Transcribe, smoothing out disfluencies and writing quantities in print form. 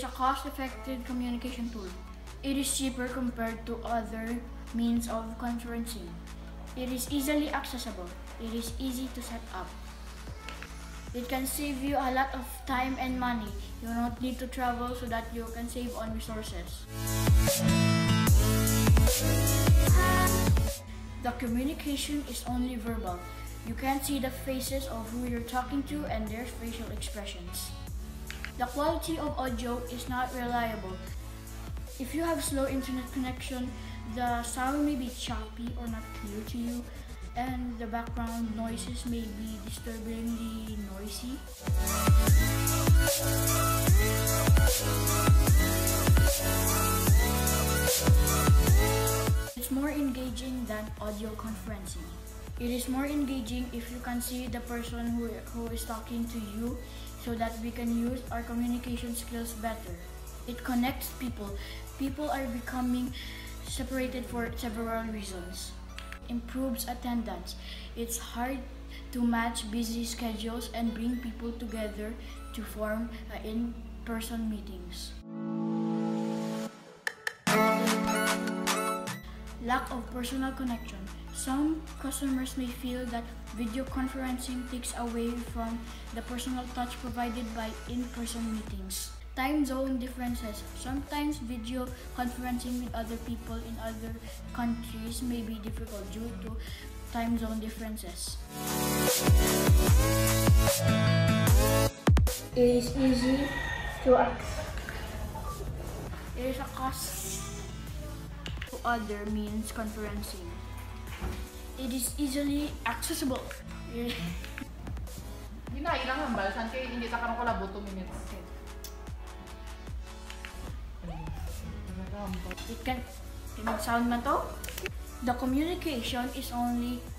is a cost-effective communication tool. It is cheaper compared to other means of conferencing. It is easily accessible. It is easy to set up. It can save you a lot of time and money. You don't need to travel so that you can save on resources. The communication is only verbal. You can't see the faces of who you're talking to and their facial expressions. The quality of audio is not reliable. If you have slow internet connection, the sound may be choppy or not clear to you, and the background noises may be disturbingly noisy. It's more engaging than audio conferencing. It is more engaging if you can see the person who is talking to you, so that we can use our communication skills better. It connects people. People are becoming separated for several reasons. Improves attendance. It's hard to match busy schedules and bring people together to form in-person meetings. Lack of personal connection. Some customers may feel that video conferencing takes away from the personal touch provided by in-person meetings. Time zone differences. Sometimes video conferencing with other people in other countries may be difficult due to time zone differences. It is easy to access. It is a cost to other means conferencing. It is easily accessible. Yun na, ilang hambal. Saan kayo hindi ta karoon ko labo 2 minutes? It can sound man to? The communication is only